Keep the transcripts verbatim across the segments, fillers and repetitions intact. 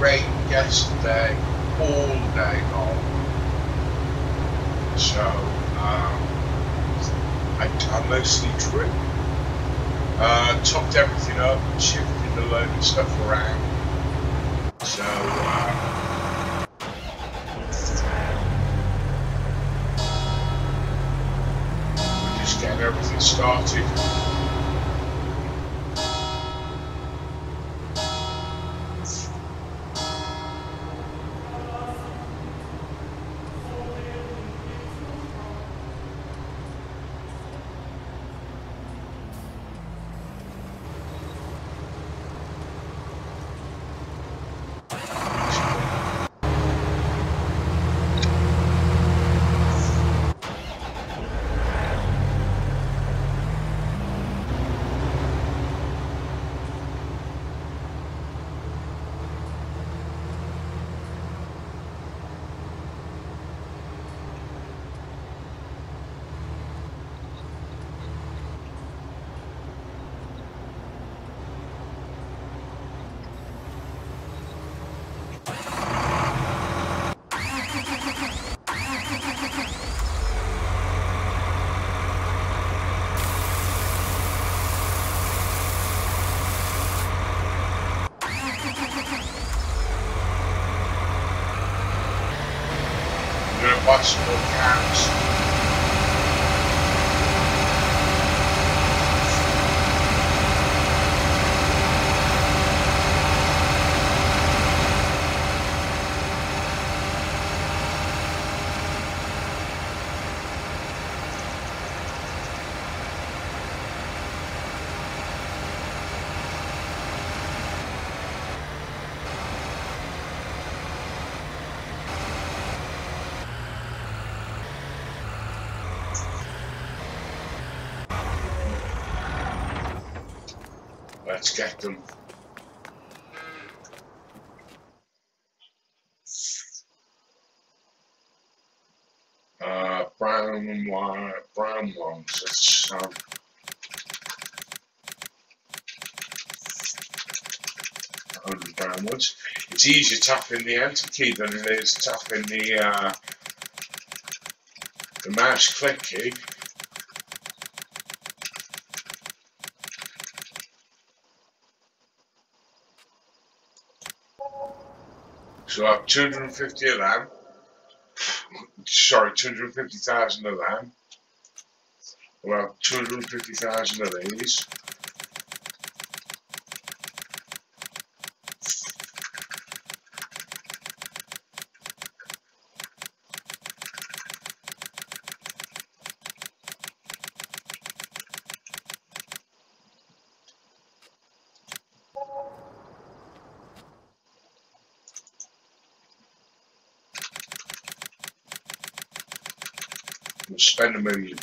rained yesterday all day long, so um, I, I mostly drew. Uh, topped everything up, shifted a load of stuff around. So uh, we're just getting everything started. Possible cams. Let's get them. Uh, brown and white, brown ones. It's um, one hundred brown ones. It's easier tapping the enter key than it is tapping the uh, the mouse click key. So I have two hundred fifty of them. Sorry, two hundred fifty thousand of them. We'll have two hundred fifty thousand of these. We'll spend a million.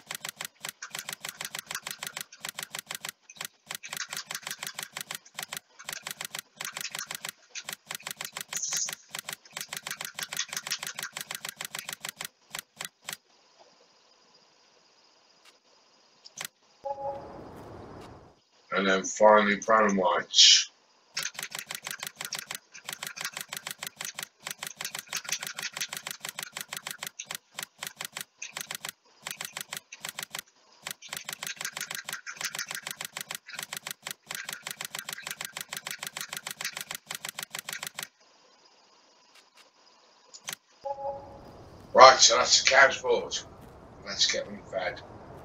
And then finally brown and whites. Right, so that's the cow's board. Let's get them fed.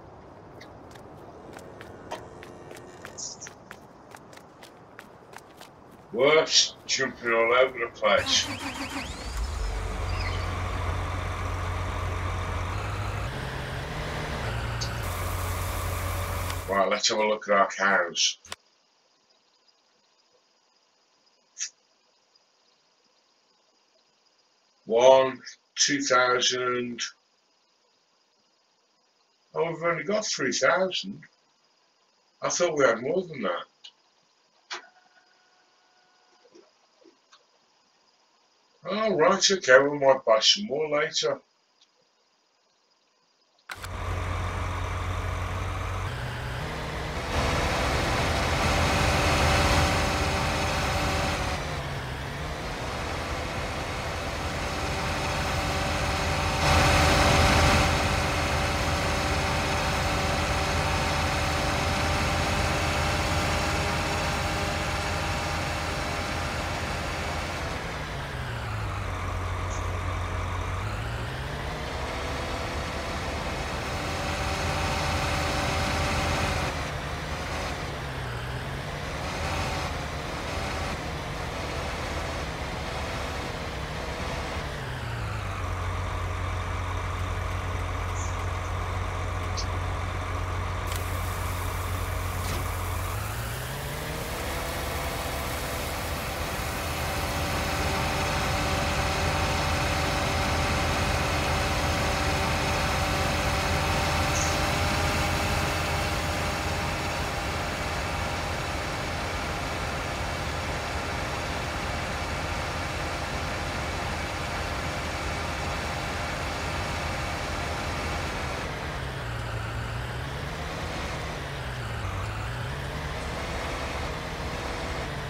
Worse, jumping all over the place. Right, let's have a look at our cows. One, two thousand. Oh, we've only got three thousand. I thought we had more than that. Oh, right, okay, we might buy some more later.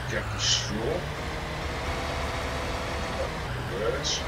Get the straw. Reverse.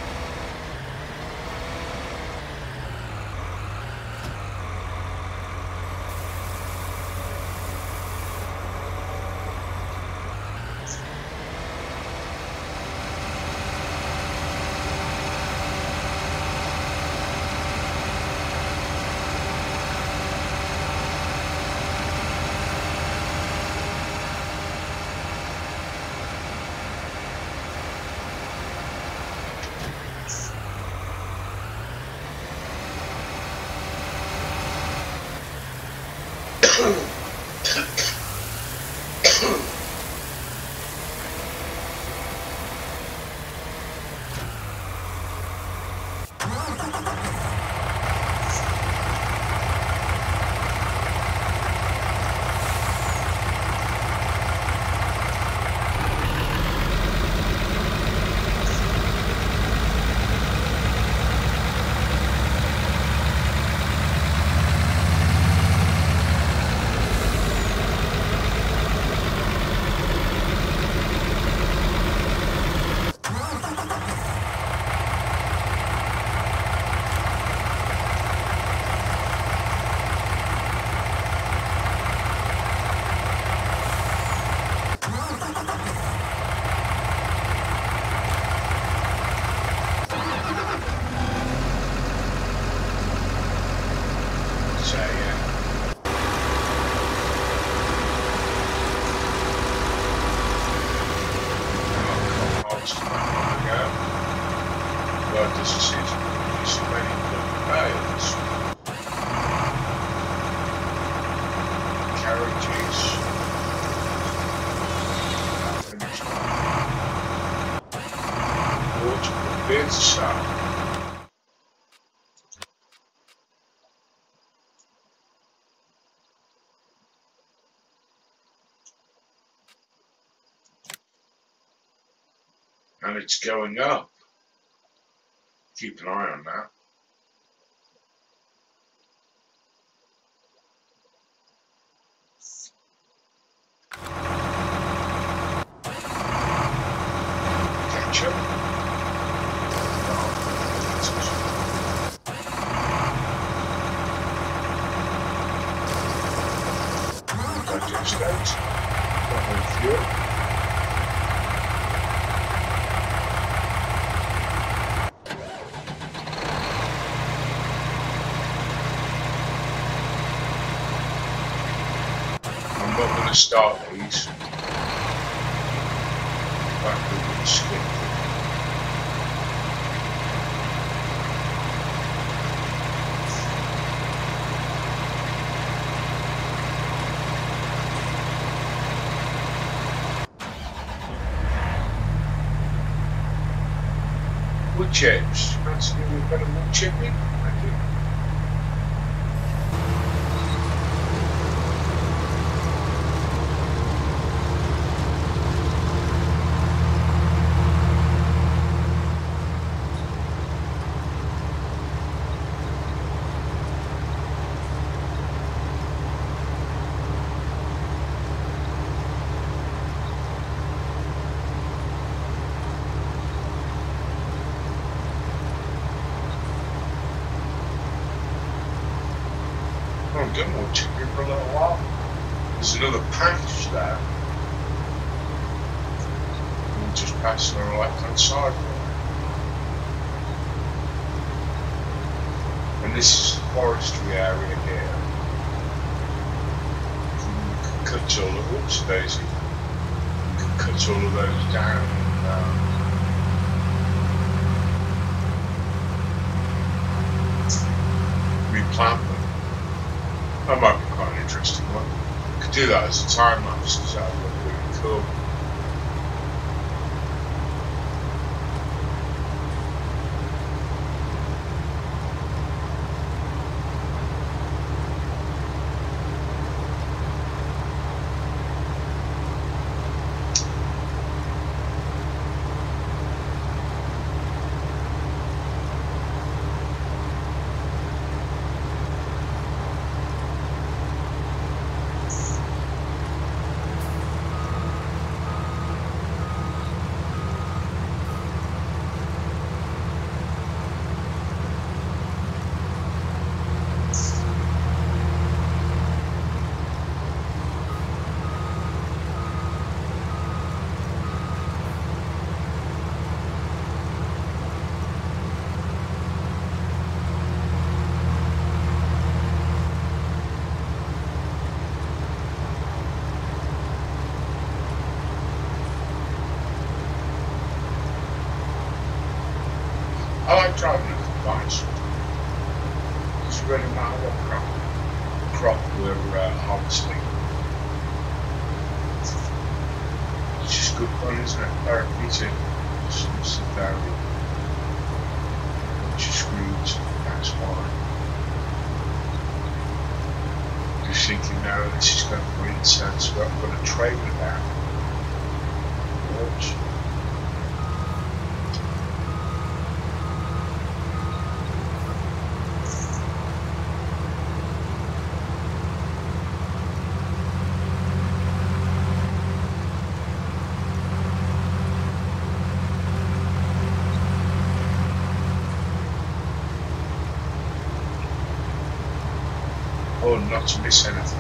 And it's going up. Keep an eye on that. Ketchup. Digest. Got no fuel. I'm not going to start these. Back with the skip. Woodchips. Fancy doing a bit of wood chipping? Thank you. I haven't done wood chipping for a little while. There's another patch there. We're just passing on the left hand side. And this is the forestry area here. You can cut all of whoops daisy. You can cut all of those down and um, replant them. That might be quite an interesting one. You could do that as a time lapse because that would look really cool. I like driving a combines. Doesn't really matter what crop, crop we're uh, harvesting. It's just good fun, isn't it? Therapeutic. Just some therapy. Just screws, that's why. Just thinking now this is going to be incense, but I'm going to trade with that. Oops. Oh, not to miss anything.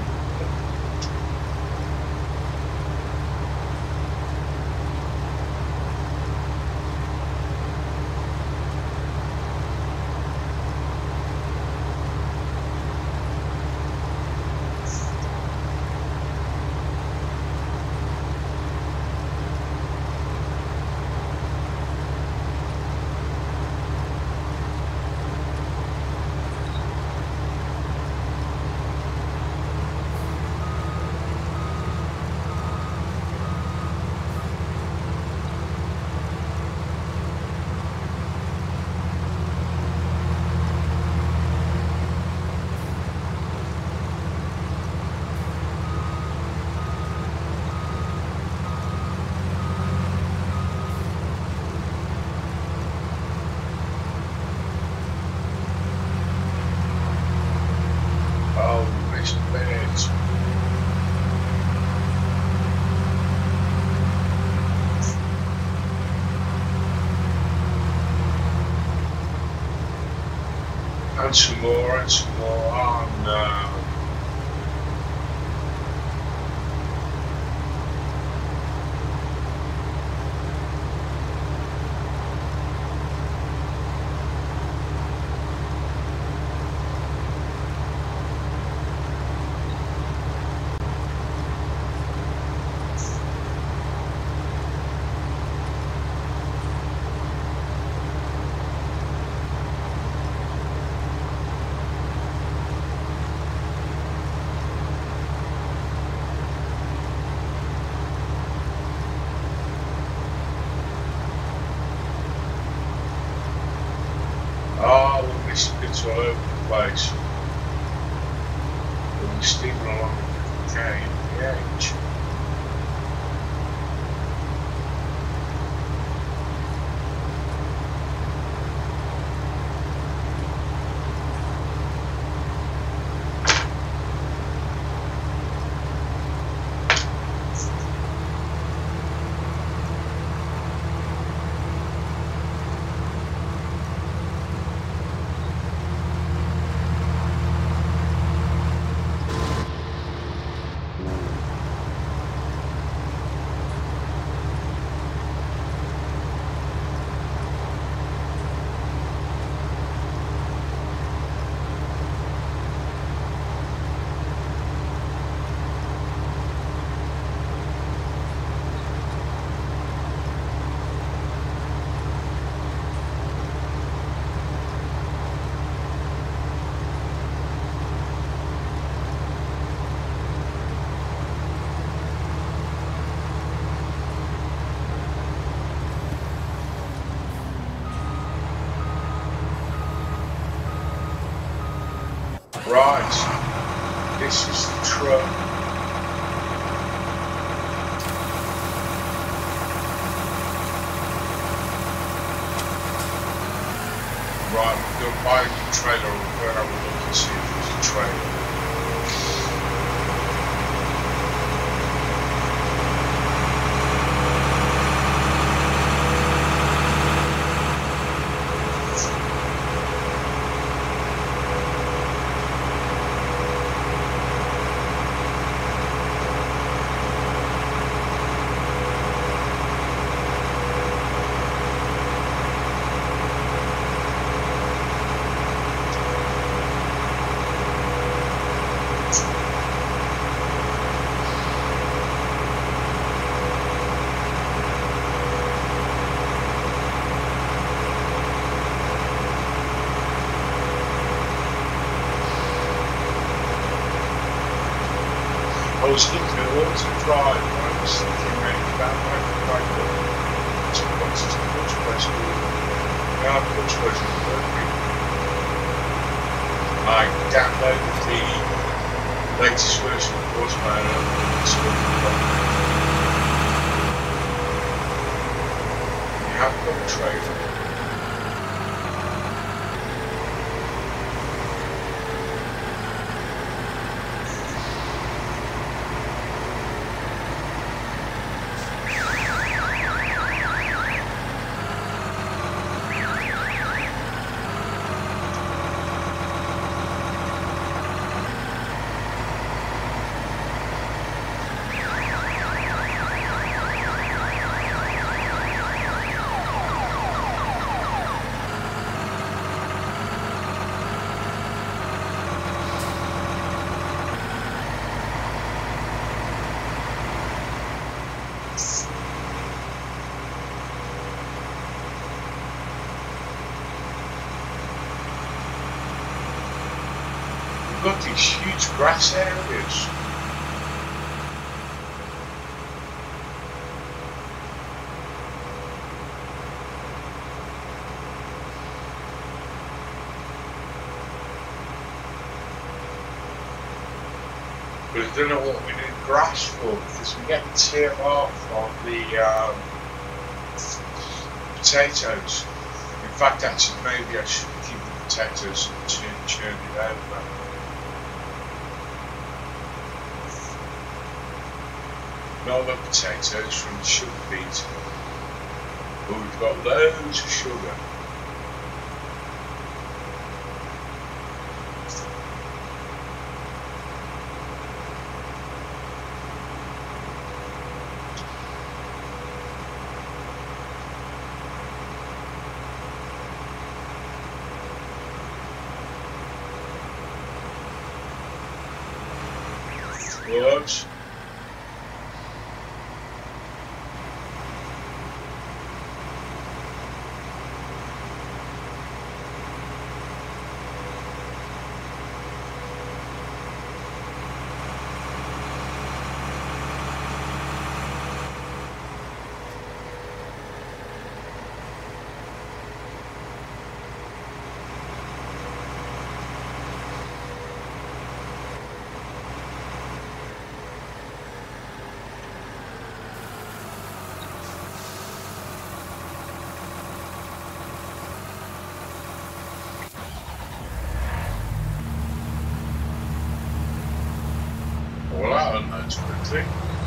And some more, and some more. Oh no. Oh, we're missing bits all over the place. We're steaming along the K and the H. Right, this is the truck. Right, we're going to buy a new trailer, or we're going to have a look and see if there's a trailer. I was looking at what to drive, and I was thinking maybe about my like to what's the Porch place called? Yeah, Porch place in Berkeley. I downloaded the latest version of Porchman and installed it. You haven't got a trailer. Got these huge grass areas. But I don't know what we need grass for, because we get the tear off on the um, potatoes. In fact, actually, maybe I should keep the potatoes and turn, turn it over. Not the potatoes from the sugar beet, but we've got loads of sugar. Works. Well, that unloads quickly.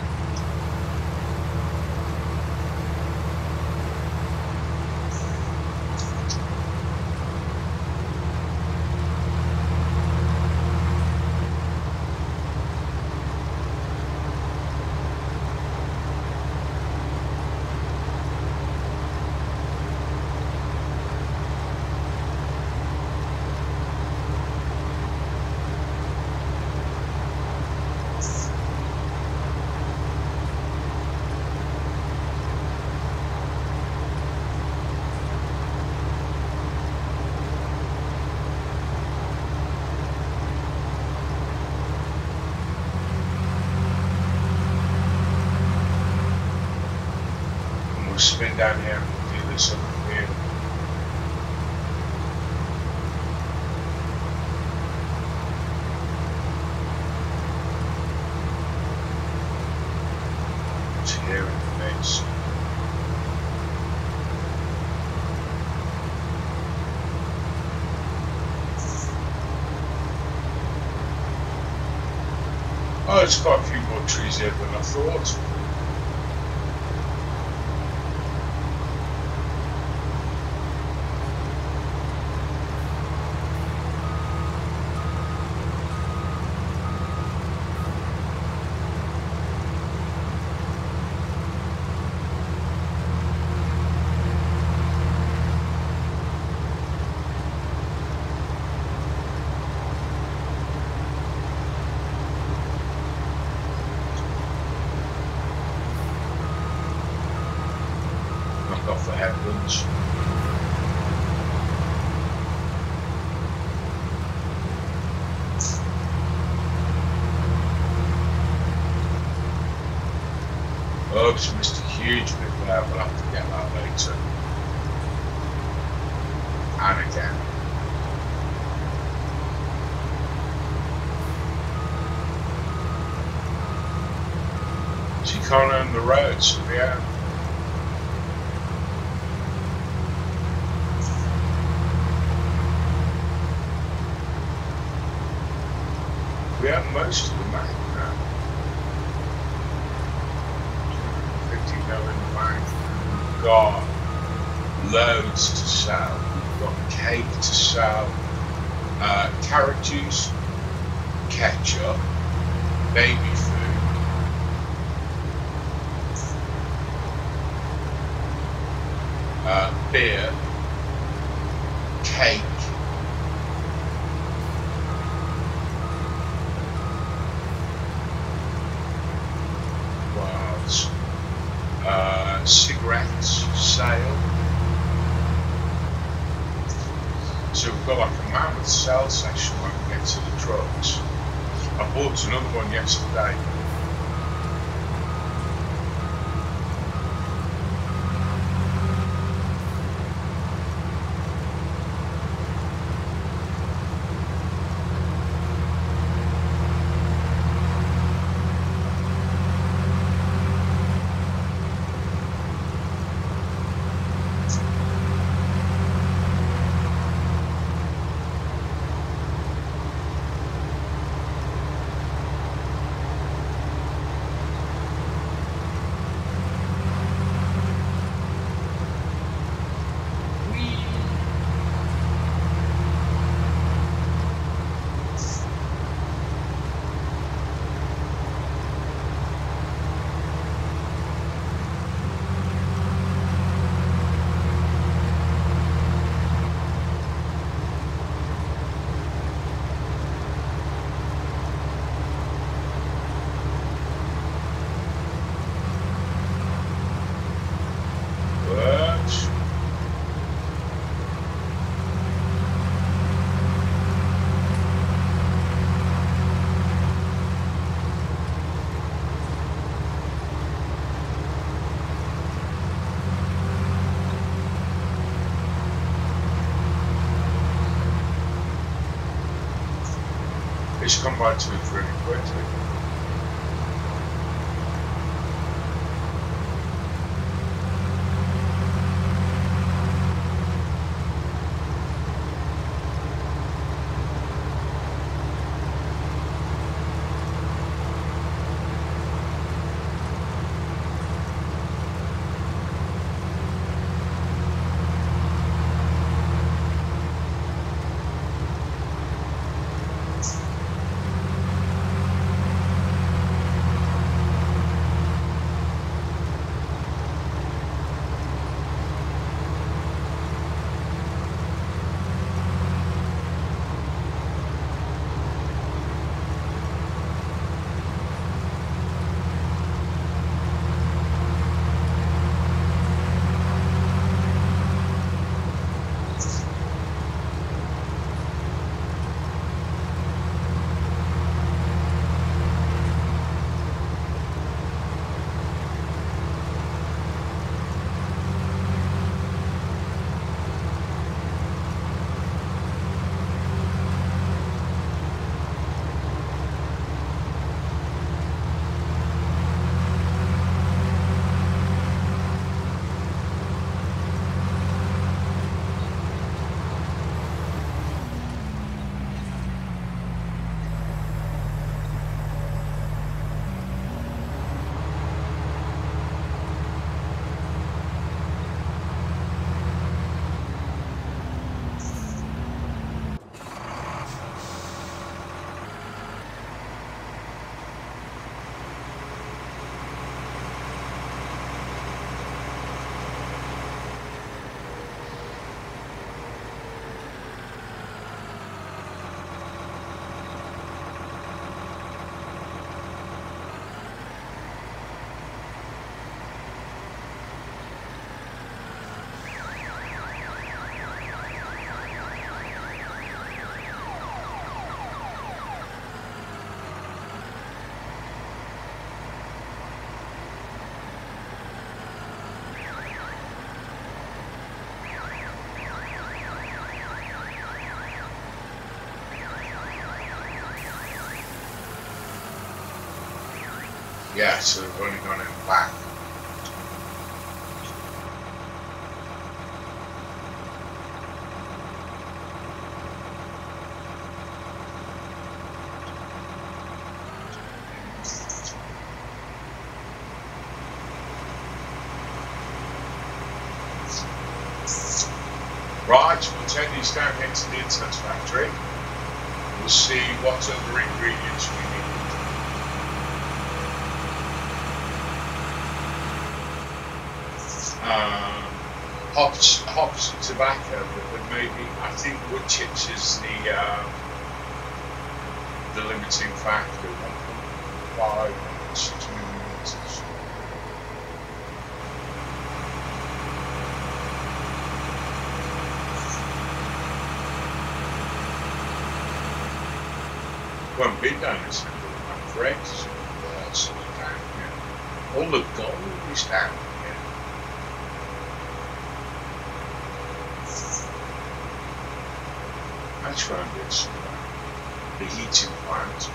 Spin down here and do this over here. It's here in the mix. Oh, there's quite a few more trees here than I thought. Off the headlands. Unfortunately, missed a huge bit there. We'll have to get that later. And again. So you can't own the road, so yeah. We have most of the map now. fifty mil in the bank. We've got loads to sell. We've got cake to sell, uh, carrot juice, ketchup, baby food, uh, beer, cake, Uh, cigarettes, sale. So we've got like a mammoth sale section when we get to the trucks. I bought another one yesterday. It's come back to it really quickly. Yeah, so they've only gone in the back. Right, we'll take these down here to the incense factory. We'll see what other ingredients we need. Um, hops, hops and tobacco, but maybe I think wood chips is the uh, the limiting factor. one point five, six millimeters. Won't be done this simple, I'm afraid. Uh, sort of down here. All the gold is down here. That's where I'm getting some uh, the heating plant.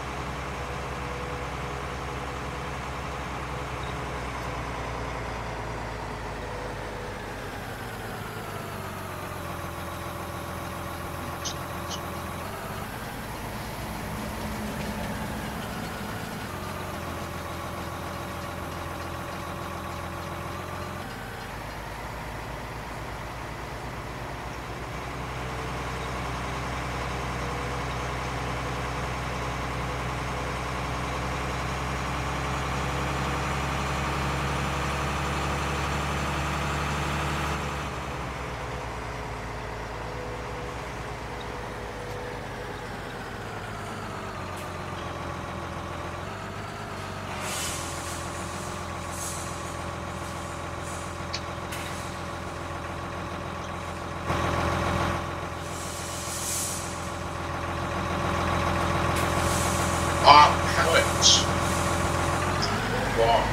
Are pellets. Wow.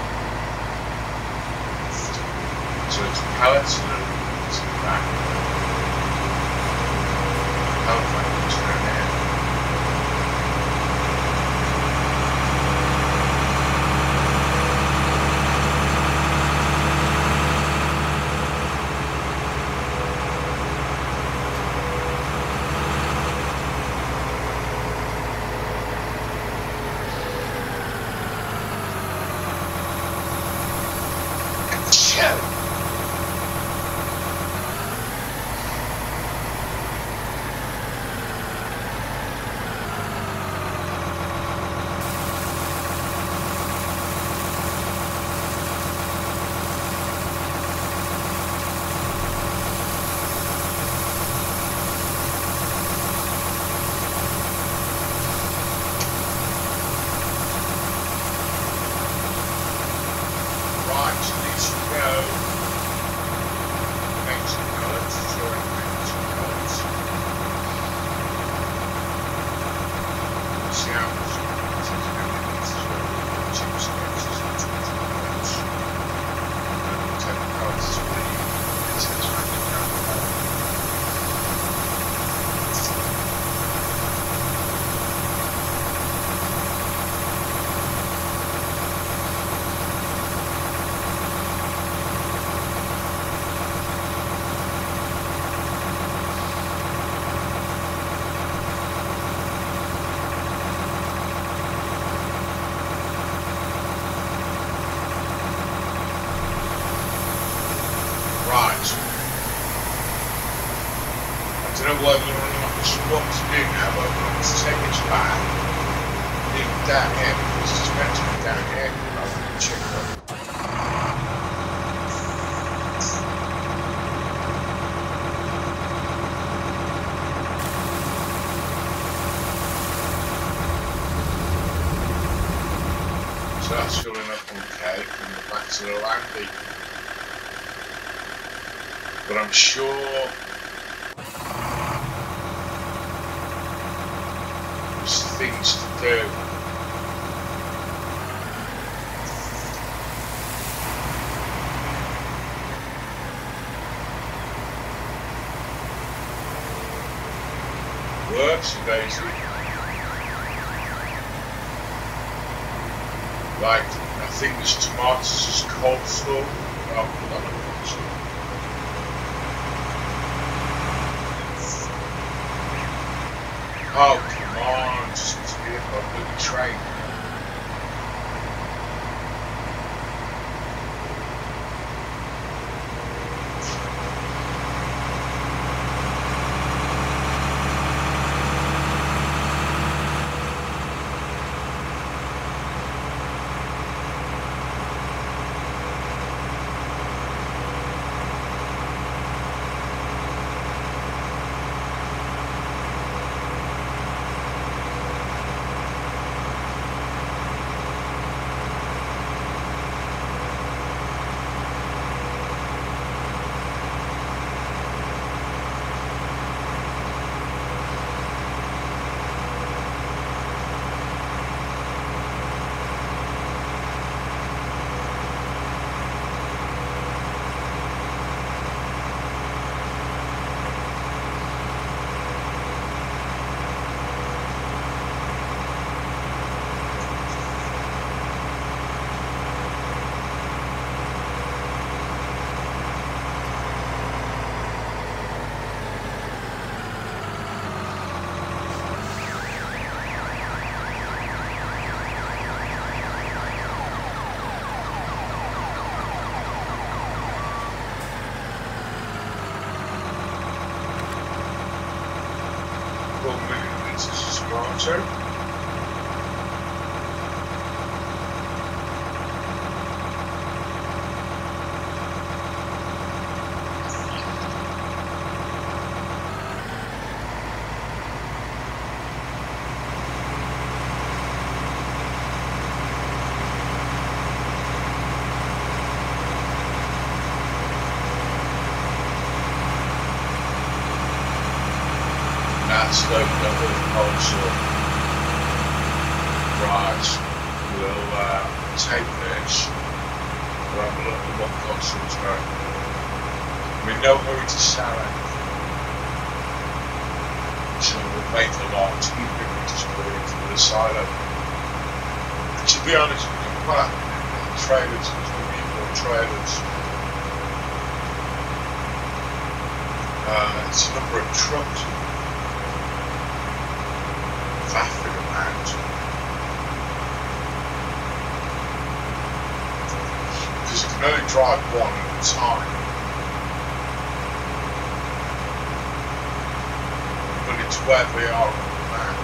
So it's pellets and then it's back. Pellet factories down there. I don't know whether or not this is what to do now, but I'm going to take it back, leave it down here, because it's meant to be down here, rather than check it. So that's filling up okay, and we're back to the landing. But I'm sure there's things to do. Works, Daisy. Like, I think this tomatoes is coleslaw. I'll put that on coleslaw. Oh, come on, just to be a bloody train. Tomato. That's the double coleslaw. Right, we'll uh, take this. We'll have a look at what coleslaw's going. We know where to sell it. So we'll make a lot, even if we just put it into the silo. And to be honest with you, quite happy with the trailers, because we need more trailers. Uh, it's a number of trucks. Vapid amount. Because you can only drive one at a time. But it's where they are on the map.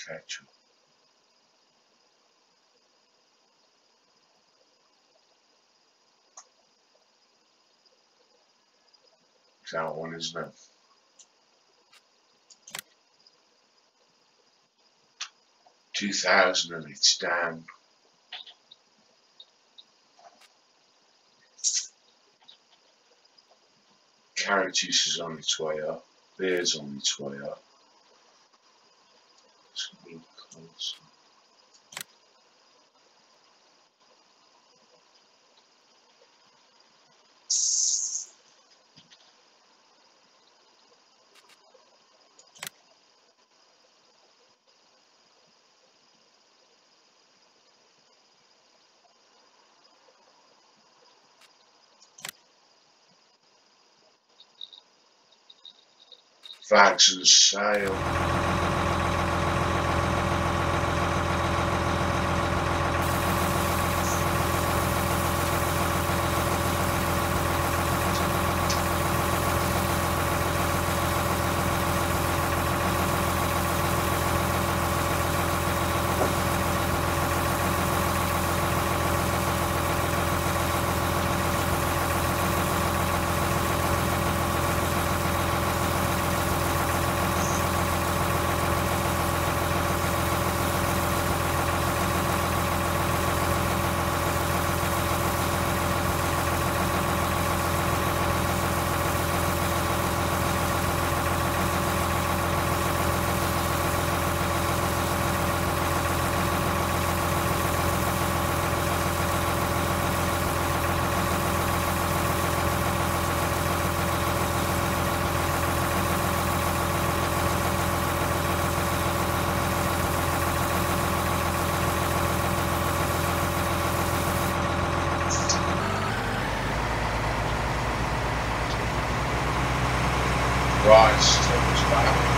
ketchup. It's that one, isn't it? two thousand and it's down. Carrot juice is on its way up. Beer's on its way up. It's a little closer. Flags and sail. Right, Tom's back.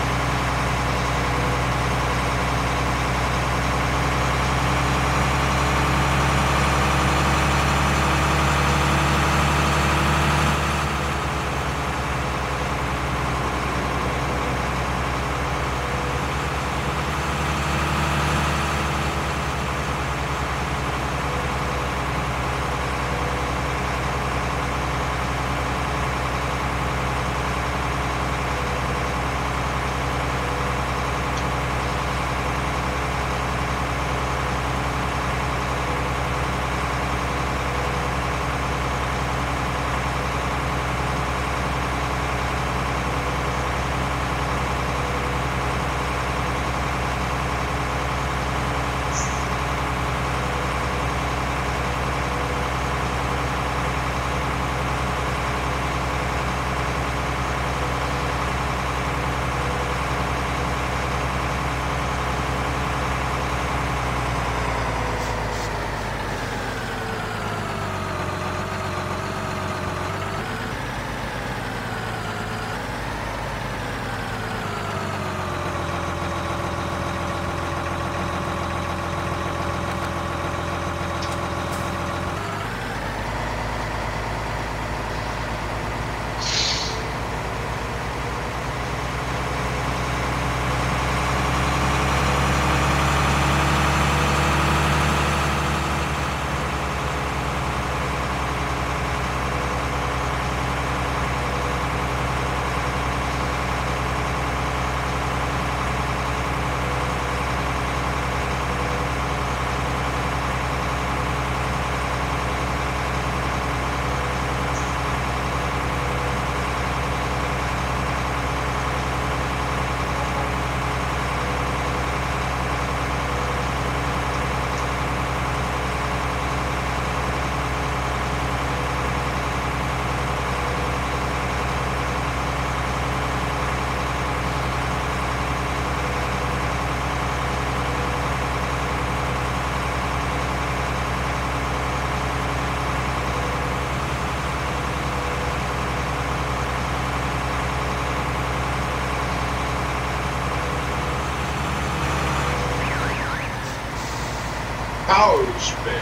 Power spin.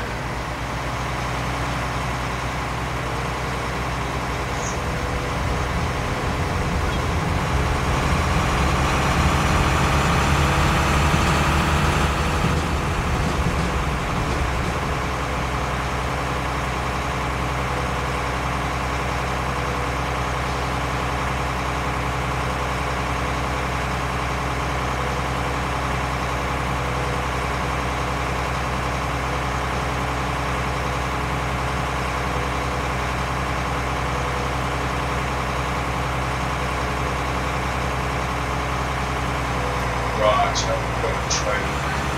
Right, so we've got a trailer.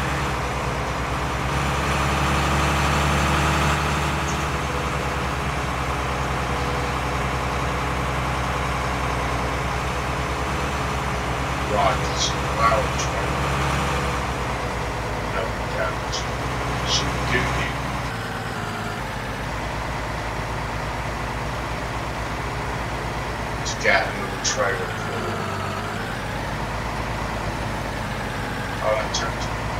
Right, it's a power trailer. No, we can't. So we do need to get another trailer for oh, that turns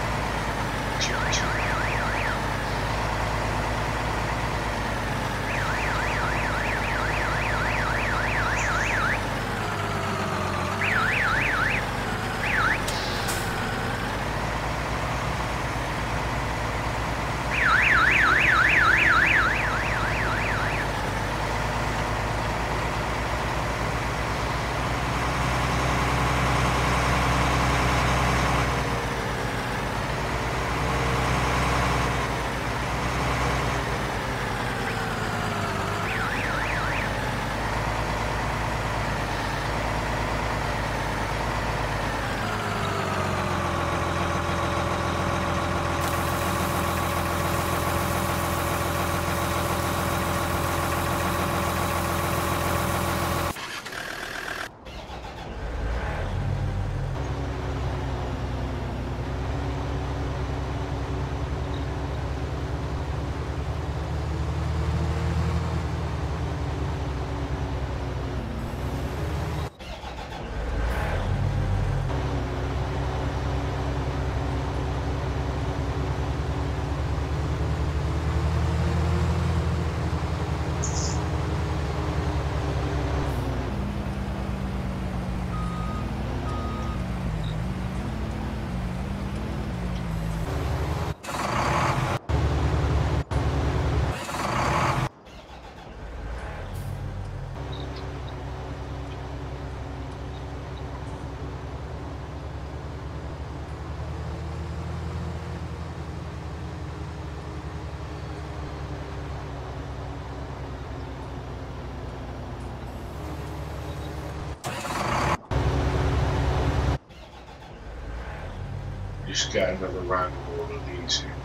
just get another round of all of these in.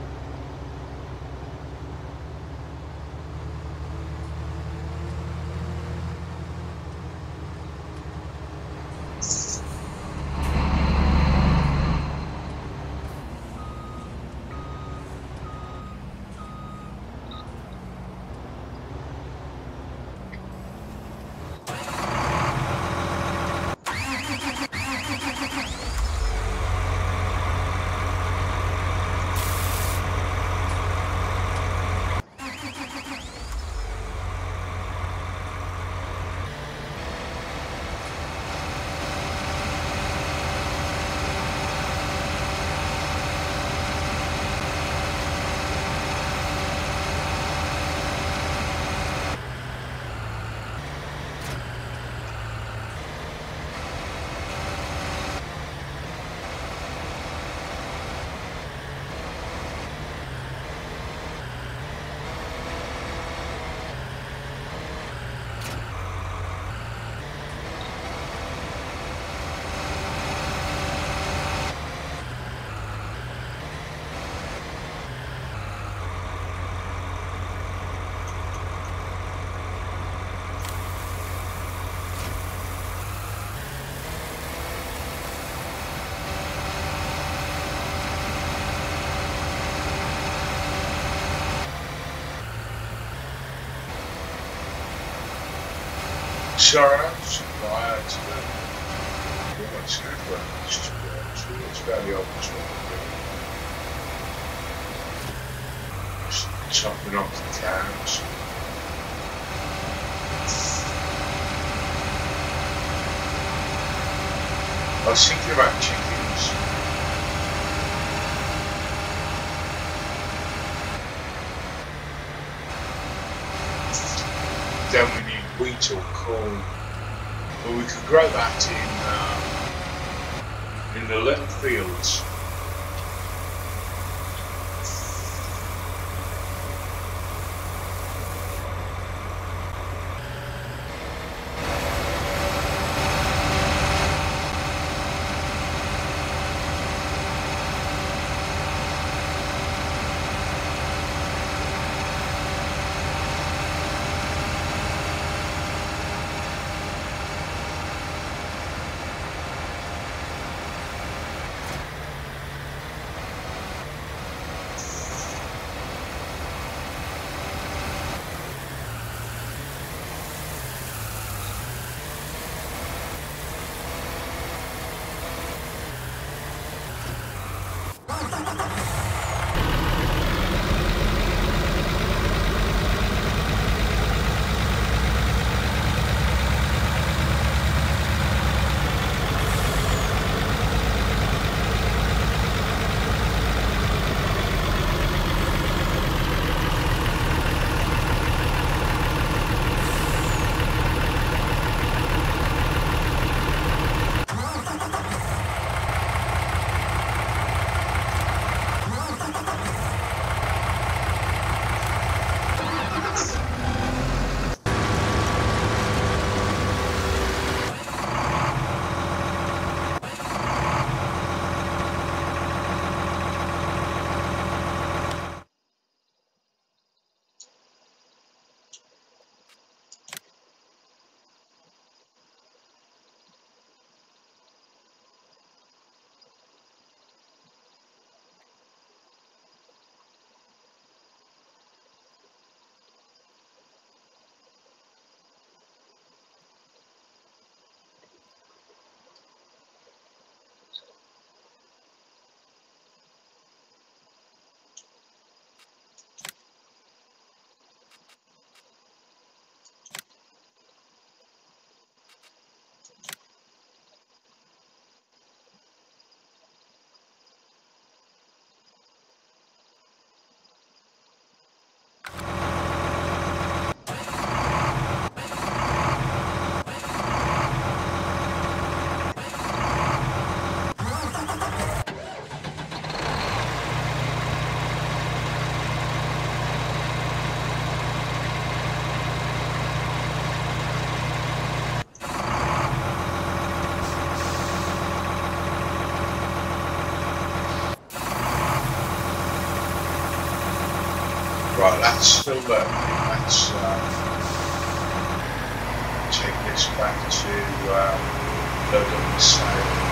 Sorry, it's quiet today. Yeah, it's good breakfast today. It's fairly obvious what we're doing. Just chopping off the cows. I was thinking about chickens. Then we need wheat or corn, but we could grow that in uh, in the little fields. Right, that's still there. Let's um, take this back to uh, load up the sail.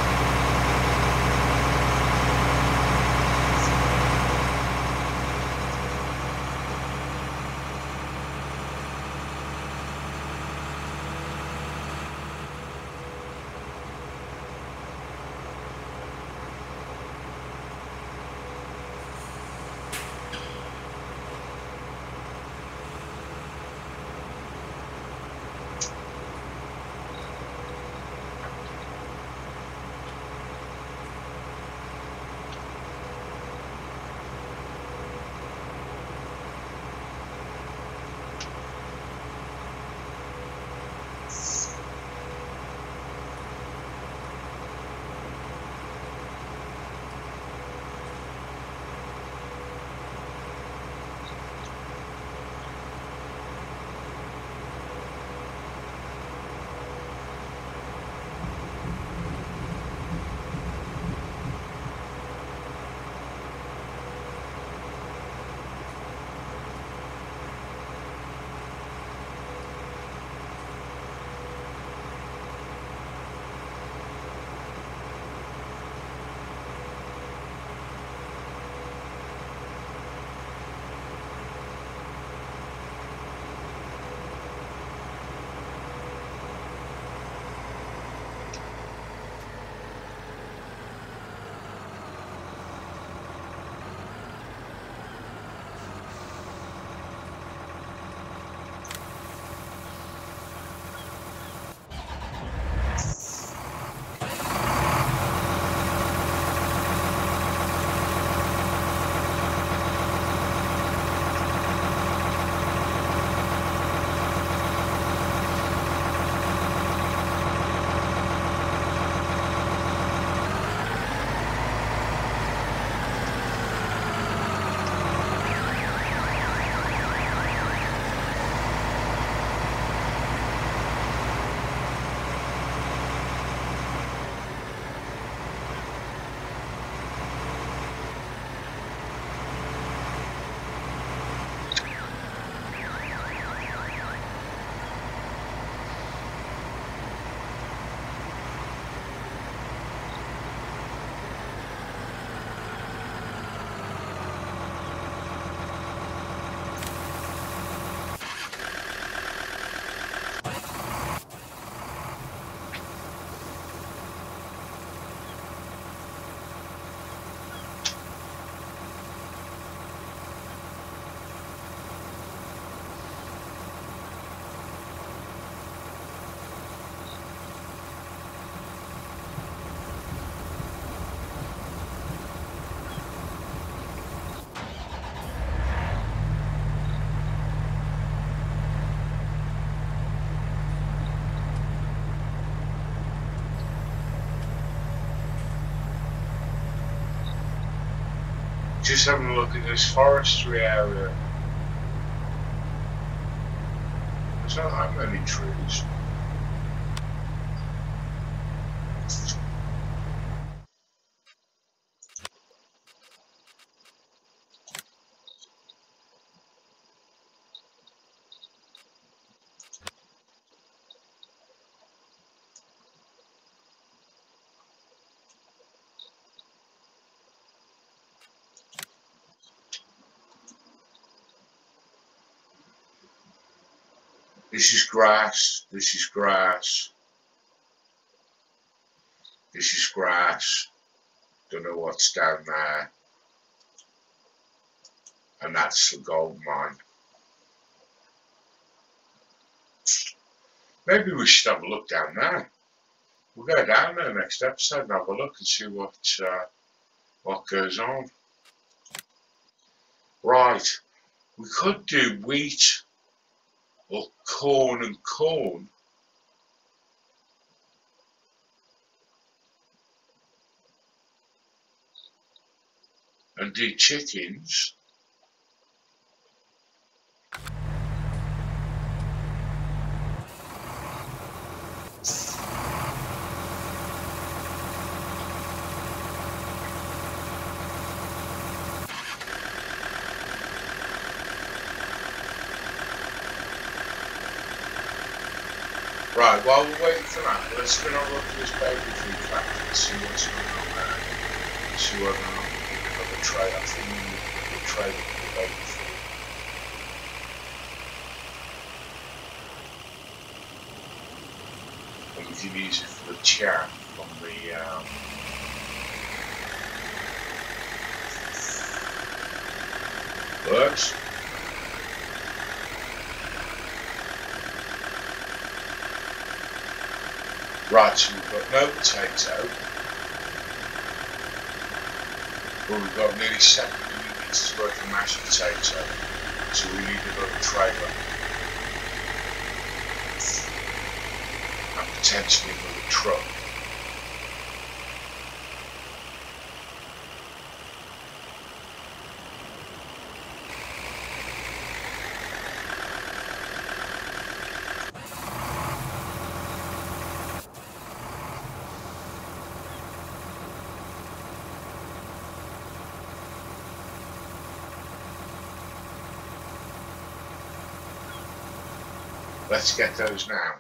Just having a look at this forestry area. There's not that many trees. This is grass, this is grass, this is grass, don't know what's down there, and that's the gold mine. Maybe we should have a look down there. We'll go down there next episode and have a look and see what, uh, what goes on. Right, we could do wheat or corn and corn. And do chickens. Right, while we're waiting for that, let's spin on look at this baby food factory and see what's going on there. See whether or not we need another tray. I think we need another tray for the baby food. And we can use it for the chat from the um, works. Right, so we've got no potato, but we've got nearly seven million litres worth of mashed potato, so we need another trailer, and potentially another truck. Let's get those now.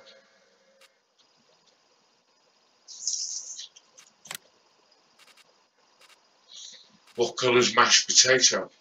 What colour's mashed potato?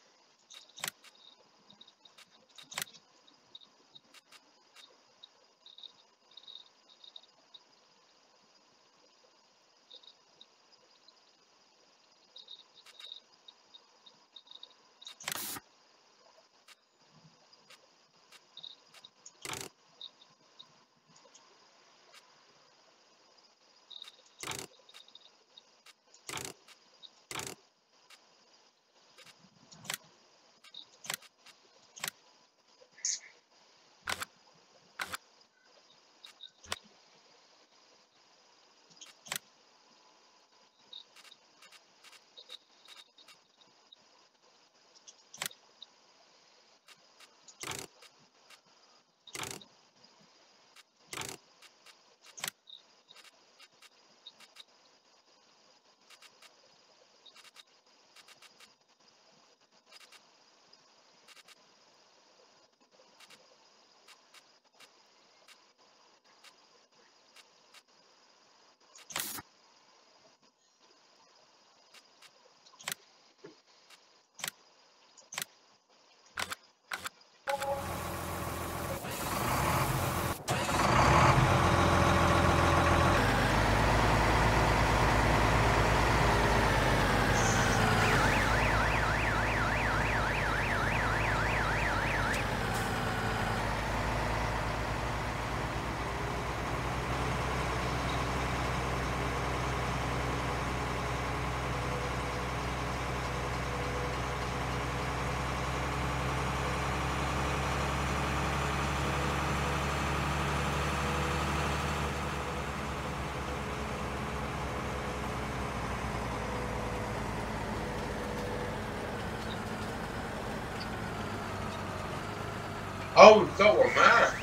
Oh, we've got one there.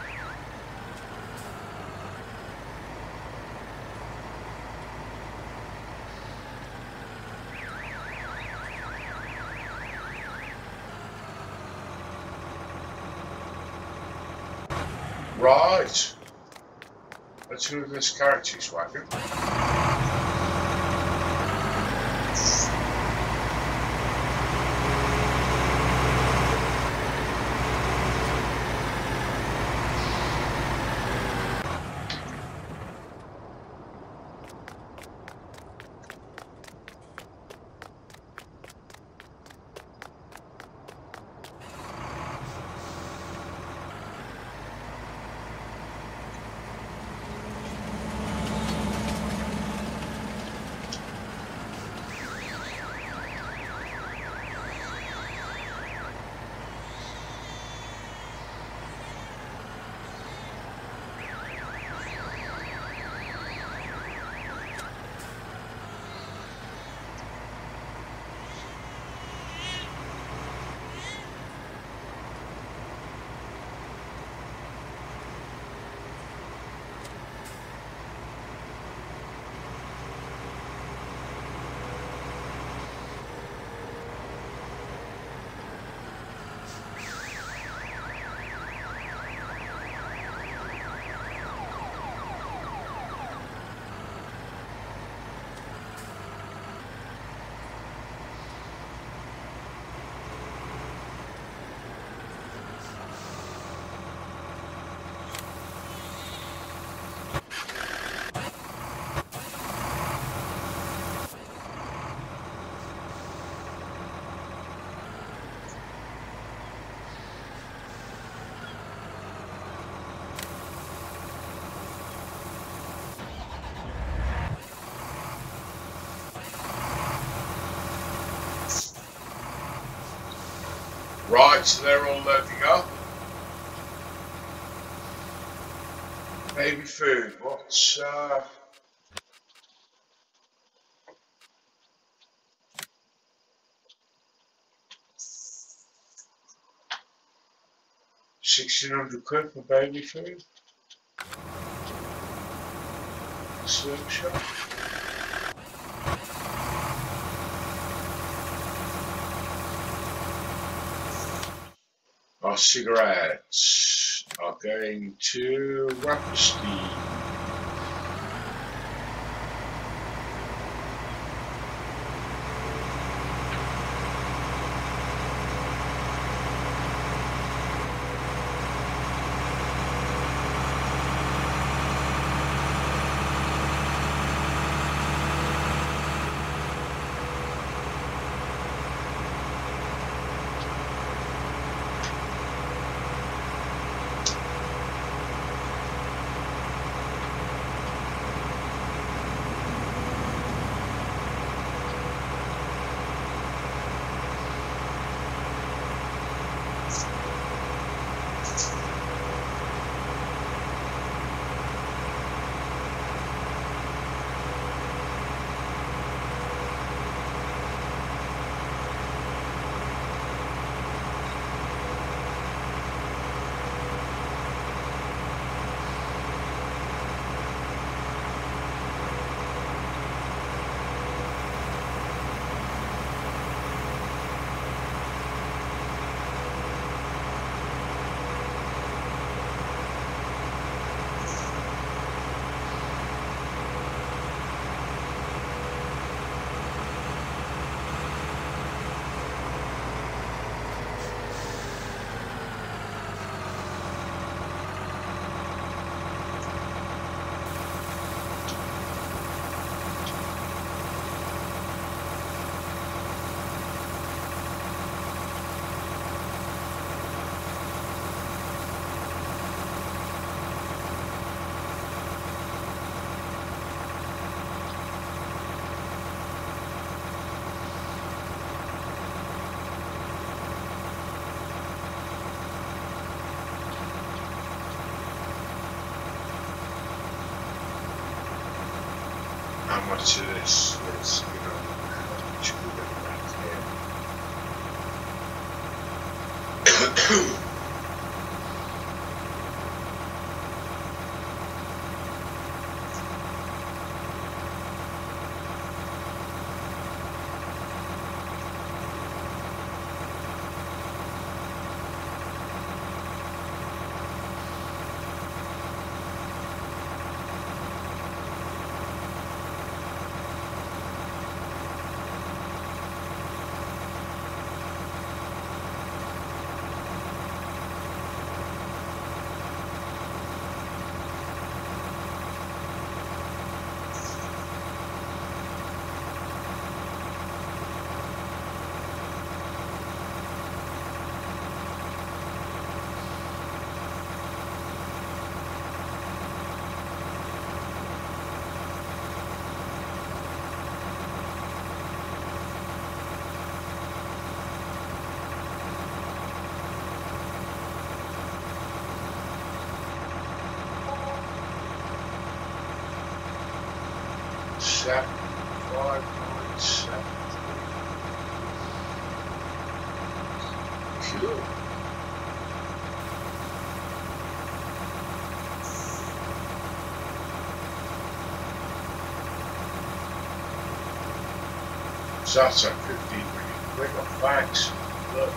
Right. Let's move this carriage wagon. Right, so they're all loading up. Baby food, what's uh sixteen hundred quid for baby food? Slim shop. Our cigarettes are going to Rapperstein. How much of this is, you know, which we're going back here. Seven, five, nine, seven, three. Cool. So that's a fifteen minute quick off bags. Look.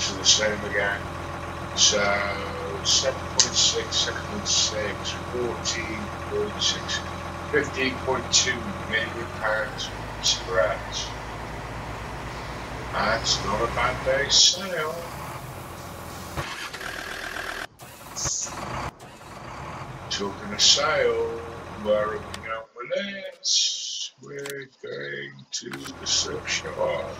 to the same again. So seven point six, seven point six, fourteen point six, fifteen point two million pounds of cigarettes. That's not a bad day's sale. Talking of sale, where are we going with this? We're going to the surf shop.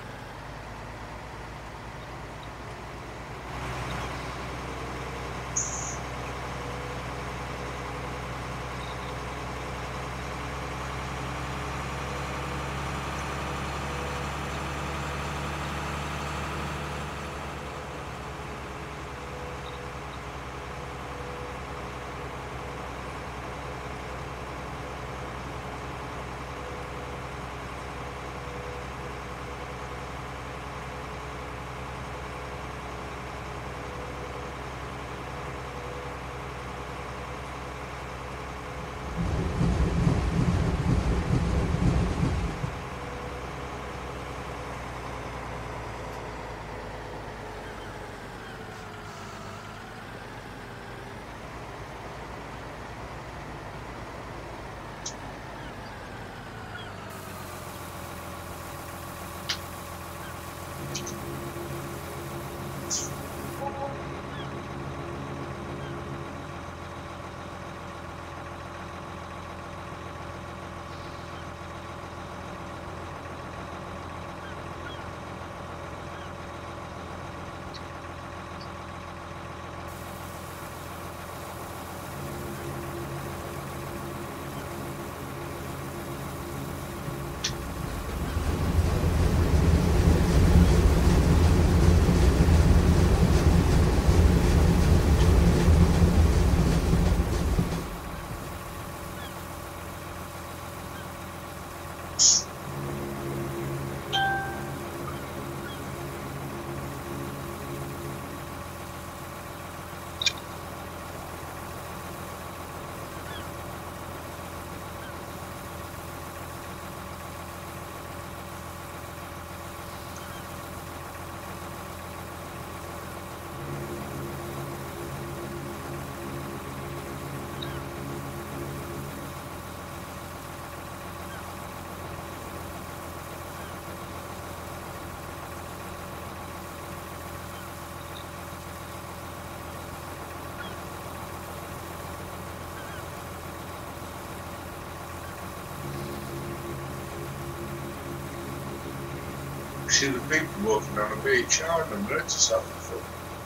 See the people walking on the beach. I remember noticed that before.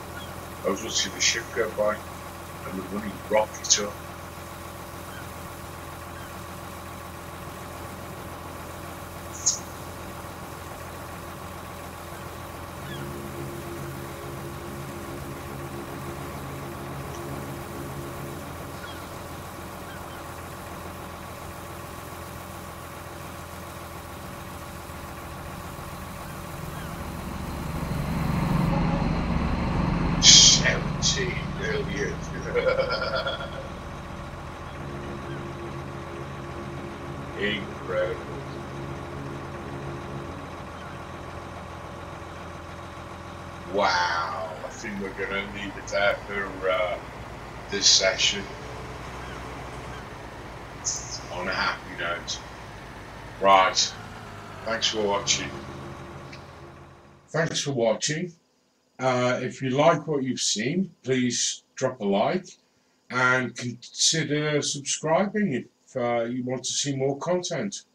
I was watching the ship go by and the money rocket up. seventeen million. Incredible. Wow, I think we're going to leave it out for uh, this session on a happy note. Right, thanks for watching. Thanks for watching. Uh, if you like what you've seen, please drop a like and consider subscribing if uh, you want to see more content.